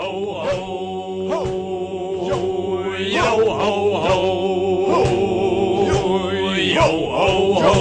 ho ho, yo ho ho, yo ho ho,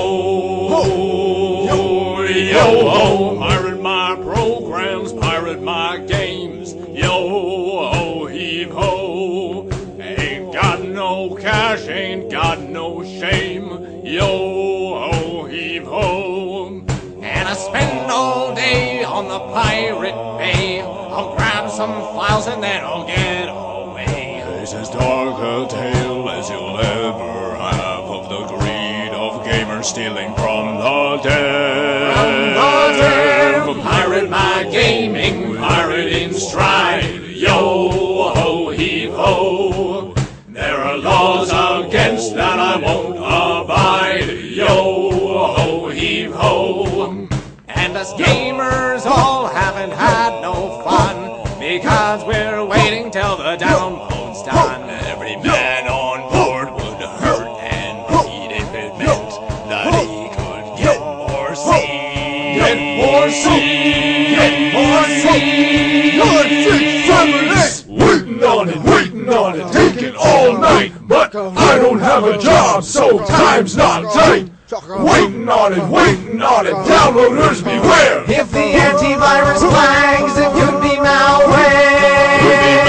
yo ho. Pirate my programs, pirate my games. Yo ho heave ho. Ain't got no cash, ain't got no shame. Yo ho heave ho. And I spend all day on the Pirate Bay. I'll grab some files and then I'll get away. This is dark a tale as you'll ever have of the greed of gamers stealing from the dead. Pirate my gaming, pirate in stride. Yo ho heave ho. There are laws against that I won't abide. Yo ho heave ho. And us gamers all haven't had no fun because we're waiting till the download's done. Every man on board would hurt and bleed if it meant that he could get more seed. Get more seed. Get more seed. 6, 7, 8. Waiting on it, taking all night. But I don't have a job, so time's not tight. Waiting on it, downloaders beware! If the antivirus flags, it could be malware.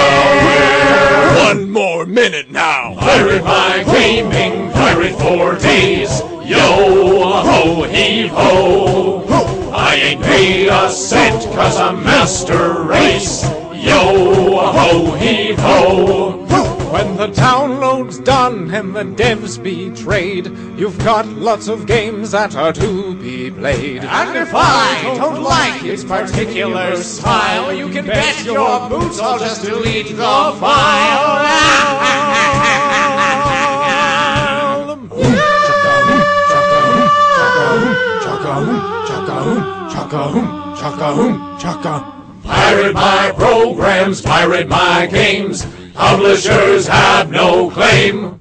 One more minute now. Pirate my gaming, pirate for days. Yo ho heave ho. I ain't paid a cent 'cause I'm master race. Yo ho heave ho. When the download's done and the devs betrayed, you've got lots of games that are to be played. And if I don't like its particular style, you can bet your boots I'll just delete the file. Pirate my programs, pirate my games. Publishers have no claim.